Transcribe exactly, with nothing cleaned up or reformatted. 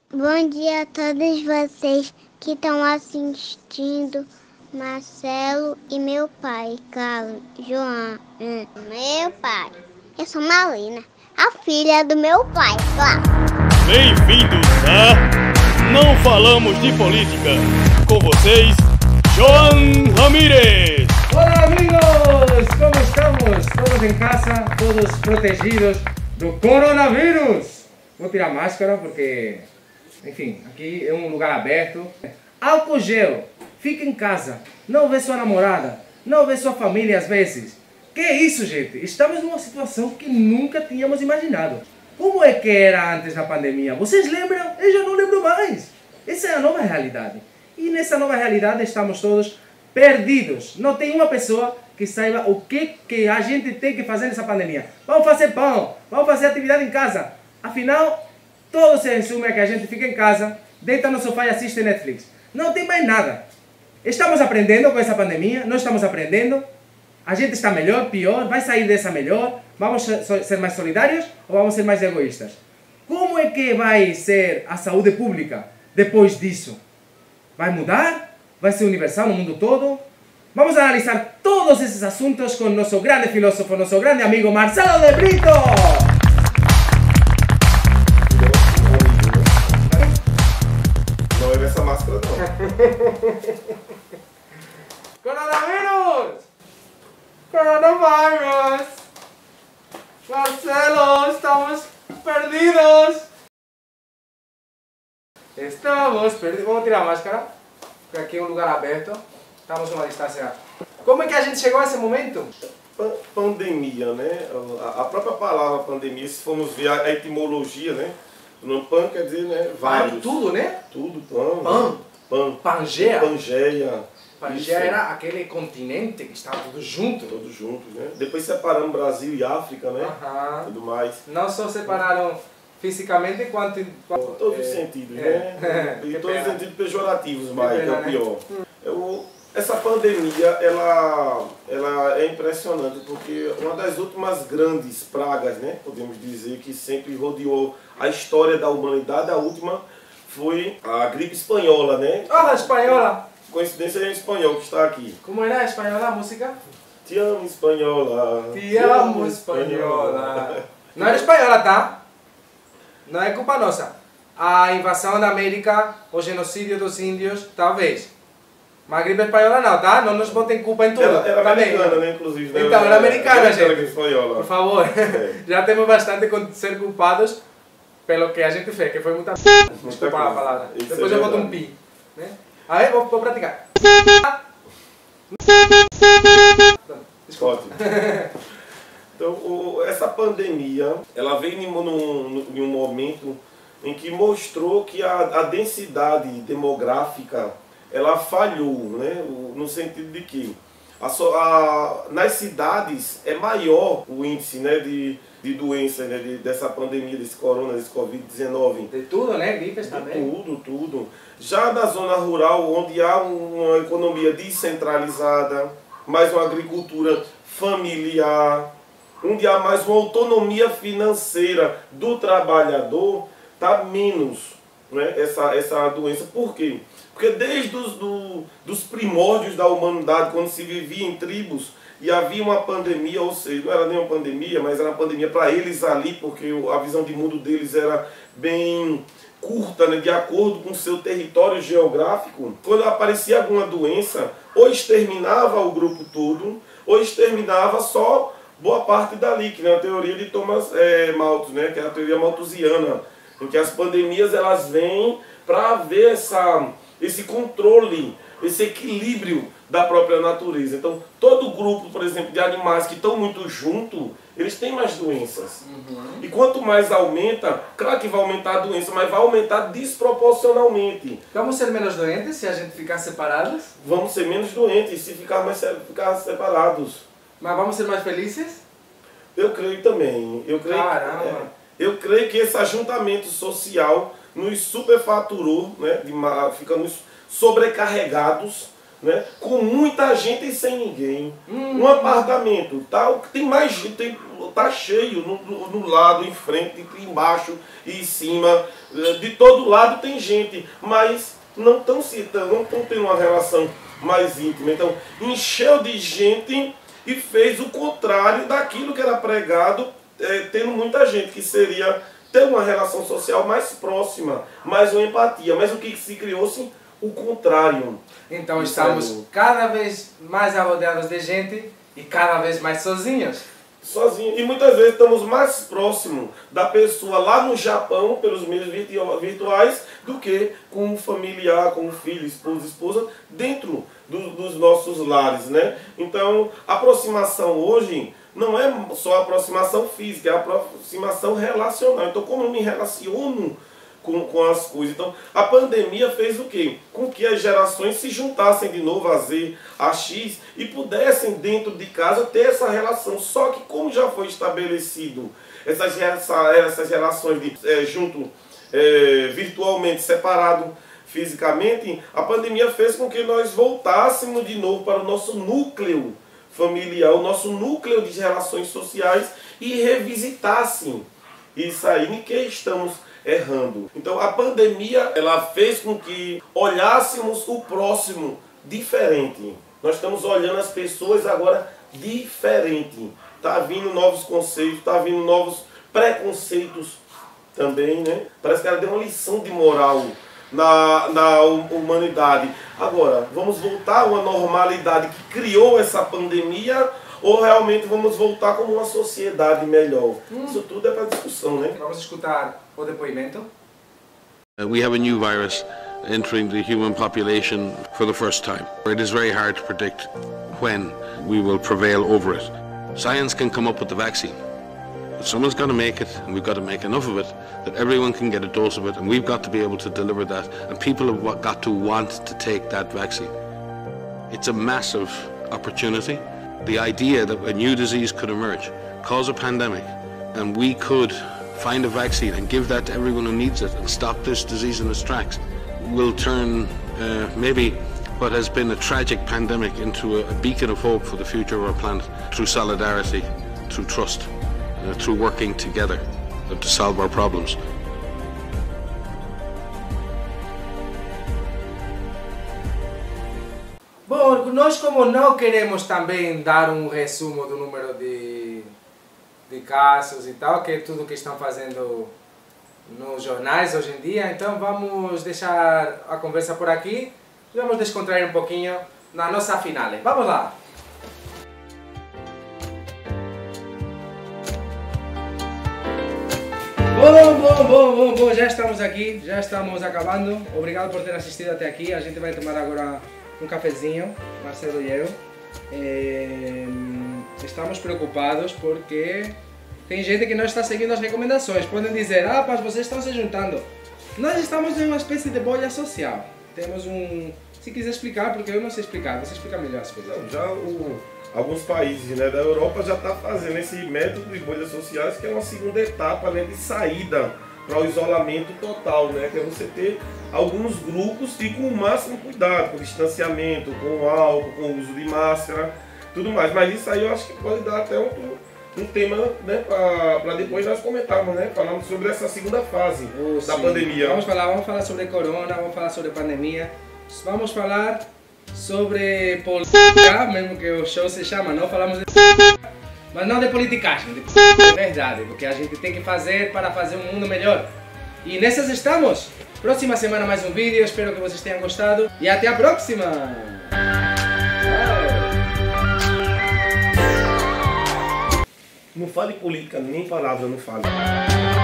Bom dia a todos vocês que estão assistindo. Marcelo e meu pai, Carlos, João, meu pai. Eu sou Malina, a filha do meu pai, claro. Bem-vindos a Não Falamos de Política. Com vocês, João Ramírez. Olá, amigos! Como estamos? Todos em casa, todos protegidos do coronavírus. Vou tirar a máscara porque, enfim, aqui é um lugar aberto. Álcool gel. Fica em casa. Não vê sua namorada. Não vê sua família às vezes. Que isso, gente? Estamos numa situação que nunca tínhamos imaginado. Como é que era antes da pandemia? Vocês lembram? Eu já não lembro mais. Essa é a nova realidade. E nessa nova realidade estamos todos perdidos. Não tem uma pessoa que saiba o que, que a gente tem que fazer nessa pandemia. Vamos fazer pão. Vamos fazer atividade em casa. Afinal, todo se resume a que a gente fica em casa, deita no sofá e assiste Netflix. Não tem mais nada. Estamos aprendendo com essa pandemia, não estamos aprendendo. A gente está melhor, pior, vai sair dessa melhor. Vamos ser mais solidários ou vamos ser mais egoístas? Como é que vai ser a saúde pública depois disso? Vai mudar? Vai ser universal no mundo todo? Vamos analisar todos esses assuntos com nosso grande filósofo, nosso grande amigo Marcelo de Brito. Não é nessa máscara, não. Coronavírus! Coronavírus! Marcelo, estamos perdidos! Estamos perdidos. Vamos tirar a máscara, porque aqui é um lugar aberto. Estamos numa distância. Como é que a gente chegou a esse momento? Pa- Pandemia, né? A a própria palavra pandemia, se formos ver a etimologia, né? No pan quer dizer, né? Vários. Tudo, né? Tudo, pan. Pan. Pan. Pangeia. Pangeia. Pangeia Isso. era aquele continente que estava tudo junto. Todos juntos, né? Depois separamos Brasil e África, né? Aham. Tudo mais. Não só separaram fisicamente quanto... Em todos os é, sentidos, é. né? Que Em todos os pena. sentidos pejorativos, mais, que é pena, o né? pior. Eu, essa pandemia, ela, ela é impressionante, porque uma das últimas grandes pragas, né? Podemos dizer, que sempre rodeou a história da humanidade, a última foi a gripe espanhola, né? Olha a espanhola! Coincidência é em espanhol que está aqui. Como era a espanhola a música? Te amo, espanhola. Te amo, espanhola. Não era espanhola, tá? Não é culpa nossa. A invasão da América, o genocídio dos índios, talvez. Mas a gripe espanhola não, tá? Não nos botem culpa em tudo. Era, era Também. americana, né? Inclusive. Né? Então, era americana, Era gente. gripe espanhola. Por favor. É. Já temos bastante com ser culpados pelo que a gente fez, que foi muita p... Desculpa a coisa. palavra. Isso Depois é eu boto verdade. um pi. Né? Aí vou, vou praticar. Desculpa. Ótimo. Então, o- essa pandemia, ela veio em, um- num- em um momento em que mostrou que a, a densidade demográfica, ela falhou, né? O- no sentido de que a, so- a- nas cidades é maior o índice, né, de, de doenças, né, de- dessa pandemia, desse corona, desse covid dezenove. De tudo, né? Gripes De também. tudo, tudo. Já na zona rural, onde há uma economia descentralizada, mais uma agricultura familiar, onde há mais uma autonomia financeira do trabalhador, está menos, né, essa, essa doença. Por quê? Porque desde os do, dos primórdios da humanidade, quando se vivia em tribos e havia uma pandemia, ou seja, não era nem uma pandemia, mas era uma pandemia para eles ali, porque a visão de mundo deles era bem curta, né, de acordo com o seu território geográfico. Quando aparecia alguma doença, ou exterminava o grupo todo, ou exterminava só boa parte dali, que é a teoria de Thomas é, Malthus, né, que é a teoria malthusiana, em que as pandemias elas vêm para haver essa, esse controle, esse equilíbrio da própria natureza. Então, todo grupo, por exemplo, de animais que estão muito juntos, eles têm mais doenças. Uhum. E quanto mais aumenta, claro que vai aumentar a doença, mas vai aumentar desproporcionalmente. Vamos ser menos doentes se a gente ficar separados? Vamos ser menos doentes se ficar mais se- ficar separados. Mas vamos ser mais felizes? Eu creio também. Eu creio, Caramba. é, eu creio que esse ajuntamento social nos superfaturou, né, de ma- ficamos sobrecarregados né? Com muita gente e sem ninguém. Hum. Um apartamento, tá, tem mais gente, tem, tá cheio no, no, no lado, em frente, embaixo e em cima. De todo lado tem gente, mas não estão não estão tendo uma relação mais íntima. Então, encheu de gente e fez o contrário daquilo que era pregado, é, tendo muita gente, que seria ter uma relação social mais próxima, mais uma empatia. Mas o que se criou, sim, o contrário. Então estamos cada vez mais rodeados de gente e cada vez mais sozinhos. Sozinho. E muitas vezes estamos mais próximos da pessoa lá no Japão, pelos meios virtuais, do que com um familiar, com um filho, esposa, esposa, dentro do, dos nossos lares, né? Então, a aproximação hoje não é só a aproximação física, é a aproximação relacional. Então, como eu me relaciono com, com as coisas? Então, a pandemia fez o quê? Com que as gerações se juntassem de novo a Z, a X, e pudessem dentro de casa ter essa relação. Só que como já foi estabelecido essas, essas relações de, é, junto, é, virtualmente, separado fisicamente, a pandemia fez com que nós voltássemos de novo para o nosso núcleo familiar, o nosso núcleo de relações sociais, e revisitassem isso aí. Em que estamos errando? Então a pandemia, ela fez com que olhássemos o próximo diferente. Nós estamos olhando as pessoas agora diferente. Está vindo novos conceitos, está vindo novos preconceitos também, né? Parece que ela deu uma lição de moral na, na humanidade. Agora, vamos voltar a uma normalidade que criou essa pandemia, ou realmente vamos voltar como uma sociedade melhor? Hum. Isso tudo é para discussão, né? Vamos escutar o depoimento. Uh, we have a new virus entering the human population for the first time. It is very hard to predict when we will prevail over it. Science can come up with the vaccine, but someone's got to make it, and we've got to make enough of it that everyone can get a dose of it, and we've got to be able to deliver that, and people have got to want to take that vaccine. It's a massive opportunity. The idea that a new disease could emerge, cause a pandemic, and we could find a vaccine and give that to everyone who needs it and stop this disease in its tracks, will turn uh, maybe what has been a tragic pandemic into a, a beacon of hope for the future of our planet, through solidarity, through trust, uh, through working together uh, to solve our problems. Bom, nós como não queremos também dar um resumo do número de, de casos e tal, que é tudo que estão fazendo nos jornais hoje em dia, então vamos deixar a conversa por aqui e vamos descontrair um pouquinho na nossa finale. Vamos lá! Bom, bom, bom, bom, bom, já estamos aqui, já estamos acabando. Obrigado por ter assistido até aqui. A gente vai tomar agora um cafezinho, Marcelo e eu. É, estamos preocupados porque tem gente que não está seguindo as recomendações. Podem dizer, ah, mas vocês estão se juntando. Nós estamos em uma espécie de bolha social. Temos um... Se quiser explicar, porque eu não sei explicar, você explica melhor as coisas. Não, já o, alguns países, né, da Europa já está fazendo esse método de bolhas sociais, que é uma segunda etapa, né, de saída para o isolamento total, né, que é você ter alguns grupos e com o máximo cuidado, com distanciamento, com álcool, com o uso de máscara, tudo mais. Mas isso aí eu acho que pode dar até um, um tema, né, para depois nós comentarmos, né, falando sobre essa segunda fase oh, da sim. pandemia. Vamos falar, vamos falar sobre corona, vamos falar sobre pandemia, vamos falar sobre política, mesmo que o show se chama, não falamos de mas não de politicagem, de é verdade, porque a gente tem que fazer para fazer um mundo melhor. E nessas estamos. Próxima semana mais um vídeo, espero que vocês tenham gostado e até a próxima! Não fale política, nem palavra não fale.